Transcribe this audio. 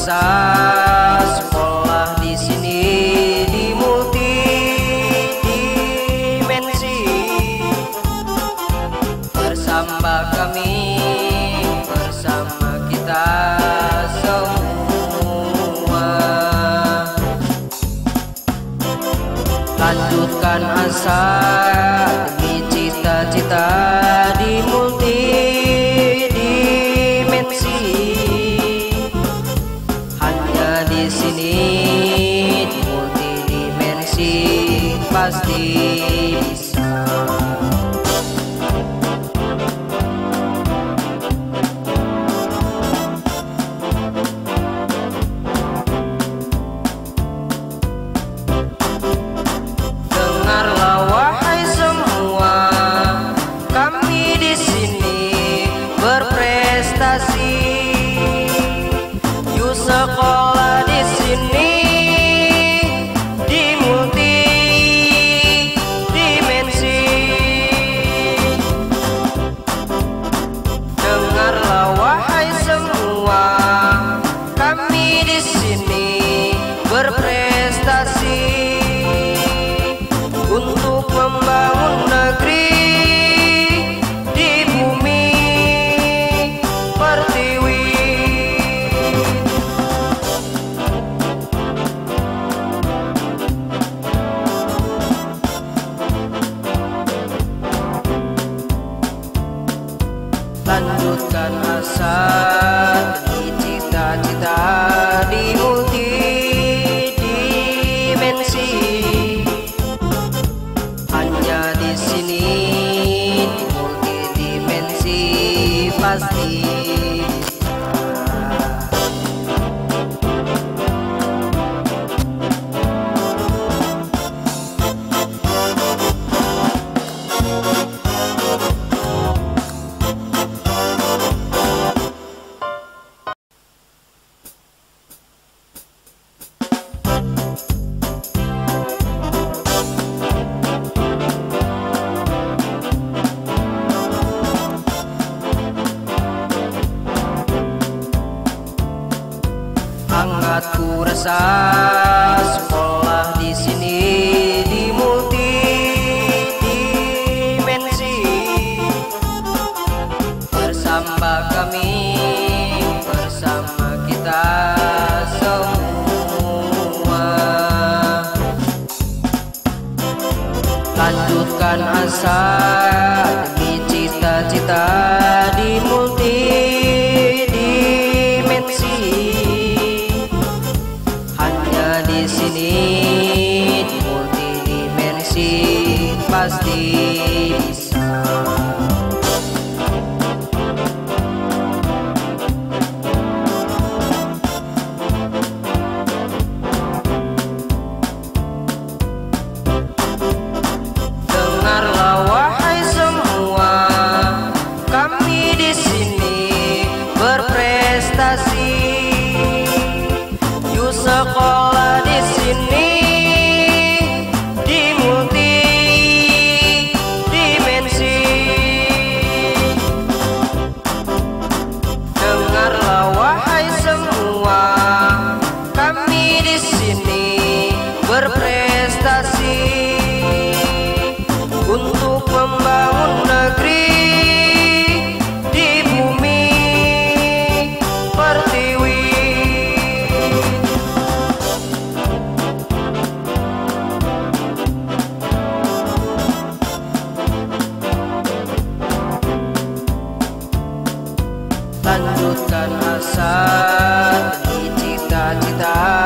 rasa sekolah di sini di multidimensi. Bersama kami, bersama kita semua. Lanjutkan asa demi cita-cita di multidimensi. Hanya di sini di multidimensi pasti bisa. Dengarlah wahai semua, kami di sini berprestasi. Yuk sekolah di sini di multidimensi. Dengarlah wahai semua, kami di sini berprestasi untuk membangun negeri di bumi pertiwi. Lanjutkan asa demi cita-cita di multidimensi. Hanya di sini di multidimensi pasti hangat ku rasa sekolah di sini di multidimensi. Bersama kami, bersama kita semua. Lanjutkan asa demi cita-cita di multidimensi. Hanya di sini di multidimensi pasti bisa. Dengarlah wahai semua, kami di sini berprestasi. Yuk sekolah di sini di multidimensi. Dengarlah wahai semua, kami di sini berprestasi untuk membangun negeri di bumi pertiwi. Lanjutkan asa demi cita-cita